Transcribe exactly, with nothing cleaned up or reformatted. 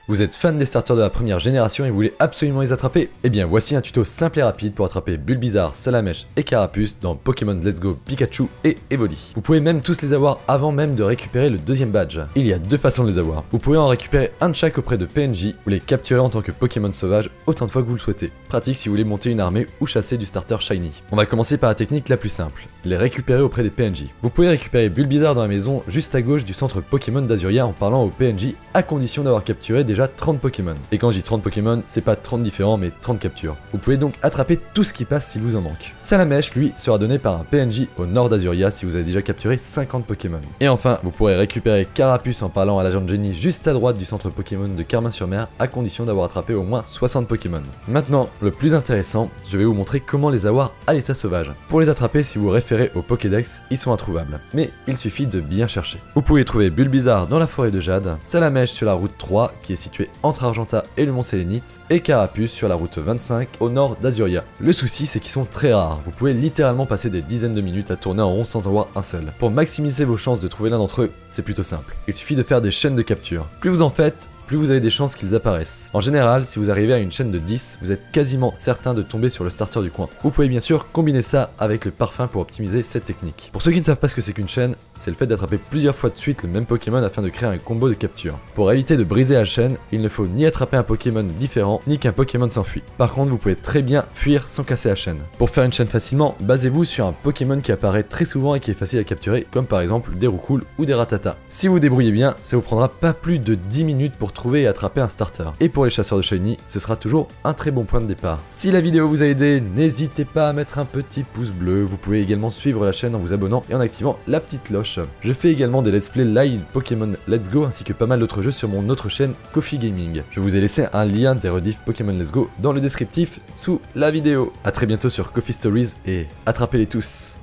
Vous êtes fan des starters de la première génération et vous voulez absolument les attraper? Eh bien voici un tuto simple et rapide pour attraper Bulbizarre, Salamèche et Carapuce dans Pokémon Let's Go Pikachu et Evoli. Vous pouvez même tous les avoir avant même de récupérer le deuxième badge. Il y a deux façons de les avoir. Vous pouvez en récupérer un de chaque auprès de P N J ou les capturer en tant que Pokémon sauvage autant de fois que vous le souhaitez. Pratique si vous voulez monter une armée ou chasser du starter shiny. On va commencer par la technique la plus simple, les récupérer auprès des P N J. Vous pouvez récupérer Bulbizarre dans la maison juste à gauche du centre Pokémon d'Azuria en parlant au P N J à condition d'avoir capturé déjà trente Pokémon. Et quand je dis trente Pokémon, c'est pas trente différents mais trente captures. Vous pouvez donc attraper tout ce qui passe s'il vous en manque. Salamèche, lui, sera donné par un P N J au nord d'Azuria si vous avez déjà capturé cinquante Pokémon. Et enfin, vous pourrez récupérer Carapuce en parlant à l'agent Jenny juste à droite du centre Pokémon de Carmin-sur-Mer à condition d'avoir attrapé au moins soixante Pokémon. Maintenant, le plus intéressant, je vais vous montrer comment les avoir à l'état sauvage. Pour les attraper, si vous vous référez au Pokédex, ils sont introuvables. Mais il suffit de bien chercher. Vous pouvez trouver Bulbizarre dans la forêt de Jade, Salamèche sur la route trois qui est située entre Argenta et le Mont Sélénite, et Carapuce sur la route vingt-cinq au nord d'Azuria. Le souci, c'est qu'ils sont très rares. Vous pouvez littéralement passer des dizaines de minutes à tourner en rond sans en voir un seul. Pour maximiser vos chances de trouver l'un d'entre eux, c'est plutôt simple. Il suffit de faire des chaînes de capture. Plus vous en faites, plus vous avez des chances qu'ils apparaissent. En général, si vous arrivez à une chaîne de dix, vous êtes quasiment certain de tomber sur le starter du coin. Vous pouvez bien sûr combiner ça avec le parfum pour optimiser cette technique. Pour ceux qui ne savent pas ce que c'est qu'une chaîne, c'est le fait d'attraper plusieurs fois de suite le même Pokémon afin de créer un combo de capture. Pour éviter de briser la chaîne, il ne faut ni attraper un Pokémon différent, ni qu'un Pokémon s'enfuit. Par contre, vous pouvez très bien fuir sans casser la chaîne. Pour faire une chaîne facilement, basez-vous sur un Pokémon qui apparaît très souvent et qui est facile à capturer, comme par exemple des Roucoule ou des Rattata. Si vous vous débrouillez bien, ça vous prendra pas plus de dix minutes pour trouver et attraper un starter. Et pour les chasseurs de shiny, ce sera toujours un très bon point de départ. Si la vidéo vous a aidé, n'hésitez pas à mettre un petit pouce bleu. Vous pouvez également suivre la chaîne en vous abonnant et en activant la petite cloche. Je fais également des let's play live Pokémon Let's Go ainsi que pas mal d'autres jeux sur mon autre chaîne Coffee Gaming. Je vous ai laissé un lien des rediffs Pokémon Let's Go dans le descriptif sous la vidéo. A très bientôt sur Coffee Stories et attrapez-les tous.